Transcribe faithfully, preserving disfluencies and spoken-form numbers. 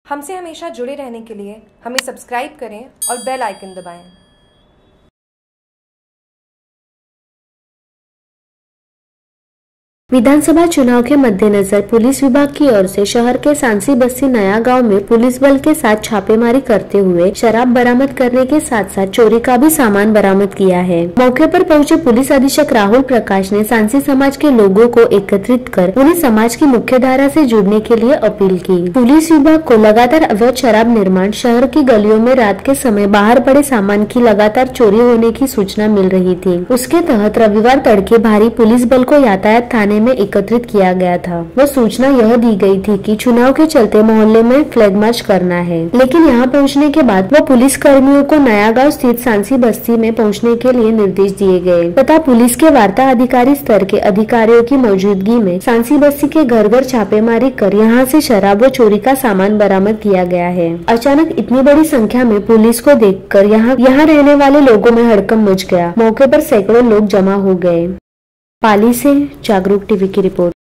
हमसे हमेशा जुड़े रहने के लिए हमें सब्सक्राइब करें और बेल आइकन दबाएं। विधानसभा चुनाव के मद्देनजर पुलिस विभाग की ओर से शहर के सांसी बस्ती नया गांव में पुलिस बल के साथ छापेमारी करते हुए शराब बरामद करने के साथ साथ चोरी का भी सामान बरामद किया है। मौके पर पहुंचे पुलिस अधीक्षक राहुल प्रकाश ने सांसी समाज के लोगों को एकत्रित कर उन्हें समाज की मुख्य धारा से जुड़ने के लिए अपील की। पुलिस विभाग को लगातार अवैध शराब निर्माण, शहर की गलियों में रात के समय बाहर पड़े सामान की लगातार चोरी होने की सूचना मिल रही थी। उसके तहत रविवार तड़के भारी पुलिस बल को यातायात थाने में एकत्रित किया गया था। वो सूचना यह दी गई थी कि चुनाव के चलते मोहल्ले में फ्लैग मार्च करना है, लेकिन यहाँ पहुँचने के बाद वो पुलिस कर्मियों को नया गांव स्थित सांसी बस्ती में पहुँचने के लिए निर्देश दिए गए तथा पुलिस के वार्ता अधिकारी स्तर के अधिकारियों की मौजूदगी में सांसी बस्ती के घर घर छापेमारी कर यहाँ से शराब व चोरी का सामान बरामद किया गया है। अचानक इतनी बड़ी संख्या में पुलिस को देखकर यहाँ यहाँ रहने वाले लोगों में हड़कंप मच गया। मौके पर सैकड़ों लोग जमा हो गए। पाली से जागरूक टीवी की रिपोर्ट।